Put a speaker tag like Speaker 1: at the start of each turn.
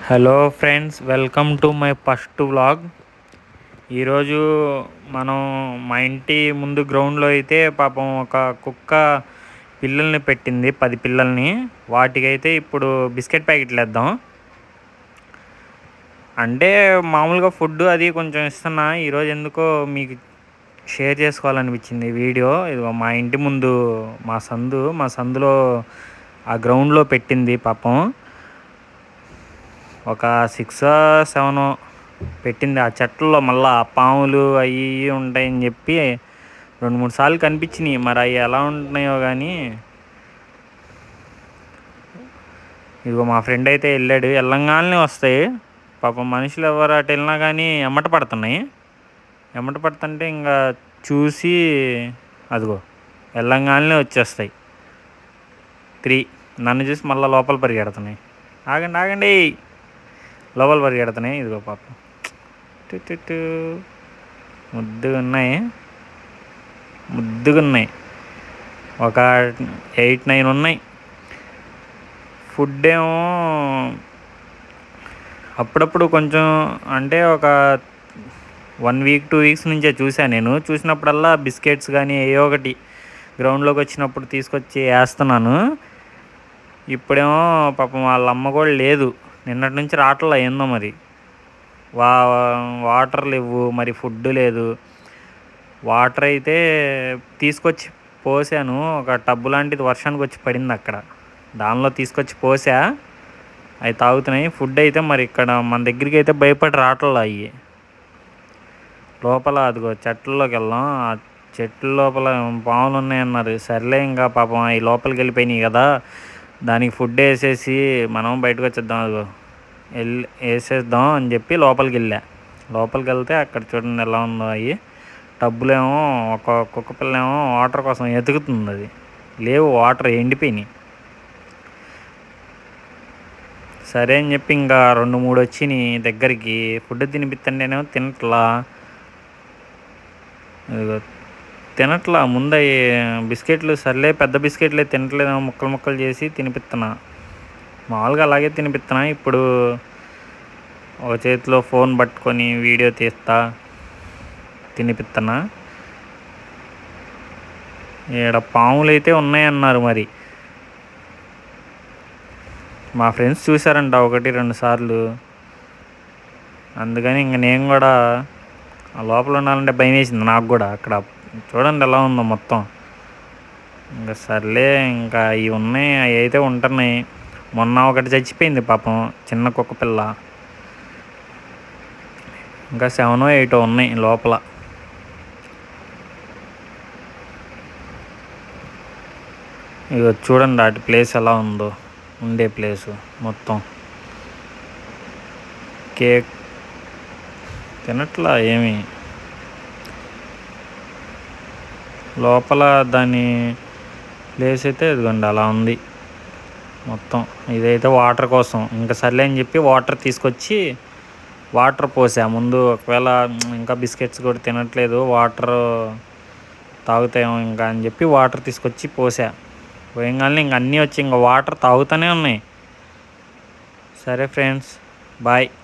Speaker 1: Hello friends, welcome to my first vlog. ఈరోజు మనం మా ఇంటి ముందు గ్రౌండ్లో అయితే పాపం ఒక కుక్క పిల్లల్ని పెట్టింది, 10 పిల్లల్ని. వాటికైతే ఇప్పుడు బిస్కెట్ ప్యాకెట్లు వేద్దాం అంటే మామూలుగా ఫుడ్ అది కొంచెం ఇస్తున్నా. ఈరోజు ఎందుకో మీకు షేర్ చేసుకోవాలనిపించింది వీడియో. ఇదిగో మా ఇంటి ముందు మా సందులో ఆ గ్రౌండ్లో పెట్టింది పాపం. ఒక 6-7 పెట్టింది. ఆ చెట్లలో మళ్ళీ పాములు అవి ఉంటాయని చెప్పి 2-3 సార్లు కనిపించినాయి. మరి అవి ఎలా ఉంటున్నాయో కానీ. ఇదిగో మా ఫ్రెండ్ అయితే వెళ్ళాడు, వెళ్ళంగానే వస్తాయి పాపం. మనుషులు ఎవరు అటు వెళ్ళినా కానీ ఎమ్మట పడుతుంటే ఇంకా చూసి అదిగో వెళ్ళంగానే వచ్చేస్తాయి. 3 నన్ను చూసి మళ్ళీ లోపల పరిగెడుతున్నాయి. ఆగండి లోపల పరిగెడుతున్నాయి. ఇదిగో పాపం ముద్దుగా ఉన్నాయి. ఒక 8-9 ఉన్నాయి. ఫుడ్ ఏమో అప్పుడప్పుడు కొంచెం అంటే ఒక 1 వీక్ 2 వీక్స్ నుంచే చూశాను. నేను చూసినప్పుడల్లా బిస్కెట్స్ కానీ ఏదో ఒకటి గ్రౌండ్లోకి వచ్చినప్పుడు తీసుకొచ్చి వేస్తున్నాను. ఇప్పుడేమో పాపం వాళ్ళ అమ్మ కూడా లేదు, నిన్నటి నుంచి రావట్లా. ఏందో మరి వాటర్ లేవు, మరి ఫుడ్ లేదు. వాటర్ అయితే తీసుకొచ్చి పోసాను, ఒక టబ్బు లాంటిది వర్షానికి వచ్చి పడింది అక్కడ, దానిలో తీసుకొచ్చి పోసా. అవి తాగుతున్నాయి. ఫుడ్ అయితే మరి ఇక్కడ మన దగ్గరికి అయితే భయపడి రావట్లా. అవి లోపల అదిగో చెట్లలోకి వెళ్దాం. ఆ చెట్ల లోపల పాములు ఉన్నాయన్నారు. సర్లే ఇంకా పాపం అవి లోపలికి వెళ్ళిపోయినాయి కదా, దానికి ఫుడ్ వేసేసి మనం బయటకు వచ్చేద్దాం. అదిగో వేసేద్దాం అని చెప్పి లోపలికి వెళ్తే అక్కడ చూడండి ఎలా ఉందో. అవి టబ్బులేమో ఒక కుక్క పిల్లేమో వాటర్ కోసం ఎతుకుతుంది. అది లేవు, వాటర్ ఎండిపోయినాయి. సరే అని చెప్పి ఇంకా 2-3 వచ్చినాయి దగ్గరికి. ఫుడ్ తినిపిస్తుంటేనేమో తినట్లా. ముందు బిస్కెట్లు సర్లే పెద్ద బిస్కెట్లే తినట్లేదేమో, ముక్కలు చేసి తినిపిస్తున్నా. మామూలుగా అలాగే తినిపిస్తున్నా. ఇప్పుడు ఒక చేతిలో ఫోన్ పట్టుకొని వీడియో తీస్తా తినిపిస్తున్నా. ఈడ పాములు అయితే ఉన్నాయన్నారు. మరి మా ఫ్రెండ్స్ చూసారంట 1-2 సార్లు. అందుకని ఇంక నేను కూడా ఆ లోపల ఉండాలంటే భయం వేసింది నాకు కూడా. అక్కడ చూడండి ఎలా ఉందో మొత్తం. ఇంకా సర్లే ఇంకా ఇవి ఉన్నాయి, అవి అయితే ఉంటున్నాయి. మొన్న ఒకటి చచ్చిపోయింది పాపం, చిన్న కుక్క పిల్ల. ఇంకా 7-8 ఉన్నాయి లోపల. ఇక చూడండి అటు ప్లేస్ ఎలా ఉందో, ఉండే ప్లేసు మొత్తం. కేక్ తినట్లా ఏమి. లోపల దాని ప్లేస్ అయితే ఇదిగోండి అలా ఉంది మొత్తం. ఇదైతే వాటర్ కోసం. ఇంకా సర్లే అని చెప్పి వాటర్ తీసుకొచ్చి వాటర్ పోసా ముందు. ఒకవేళ ఇంకా బిస్కెట్స్ కూడా తినట్లేదు, వాటర్ తాగుతాయేమో ఇంకా అని చెప్పి వాటర్ తీసుకొచ్చి పోయంగానే ఇంక అన్నీ వచ్చి ఇంకా వాటర్ తాగుతూనే ఉన్నాయి. సరే ఫ్రెండ్స్, బాయ్.